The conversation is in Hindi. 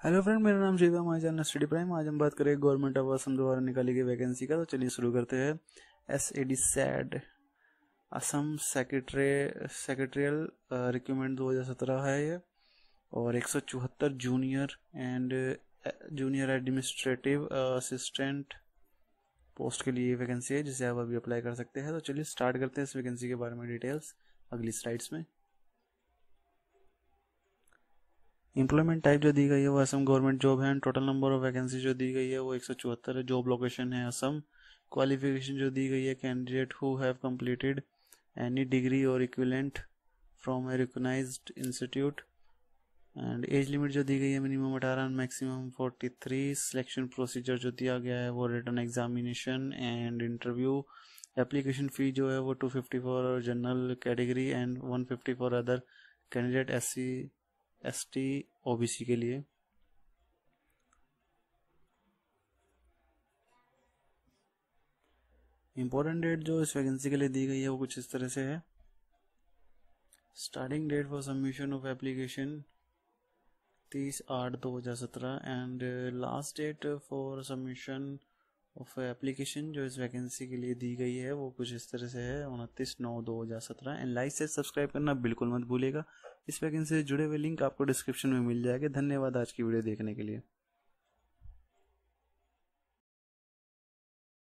हेलो फ्रेंड, मेरा नाम शिवम। आज चैनल स्टडी प्राइम। आज हम बात करेंगे गवर्नमेंट ऑफ असम द्वारा निकाली गई वैकेंसी का। तो चलिए शुरू करते हैं। SAD SAD Assam secretarial recruitment 2017 है ये। और 174 जूनियर एडमिनिस्ट्रेटिव असिस्टेंट पोस्ट के लिए वैकेंसी है, जिसे आप अभी अप्लाई कर सकते हैं। तो चलिए स्टार्ट करते हैं इस वैकेंसी के बारे में डिटेल्स अगली स्लाइड्स में। एम्प्लॉयमेंट टाइप जो दी गई है वो असम गवर्नमेंट जॉब है। And total number of vacancy जो दी गई है वो 174 है। जॉब लोकेशन है असम। क्वालिफिकेशन जो दी गई है, candidate who have completed any degree और equivalent from a recognised institute. And age limit जो दी गई है minimum 18 and maximum 43। Selection procedure जो दिया गया है वो written examination and interview. Application fee जो है वो 250 for general category and 150 for other candidate SC ST OBC के लिए। इम्पोर्टेंट डेट जो इस वैकेंसी के लिए दी गई है वो कुछ इस तरह से है। Starting date for submission of application 30/8/2017 and last date for submission of application जो इस वैकेंसी के लिए दी गई है वो कुछ इस तरह से है 29/9/2017। एंड लाइक से सब्सक्राइब करना बिल्कुल मत भूलिएगा। इस वैकेंसी से जुड़े हुए लिंक आपको डिस्क्रिप्शन में मिल जाएगा। धन्यवाद आज की वीडियो देखने के लिए।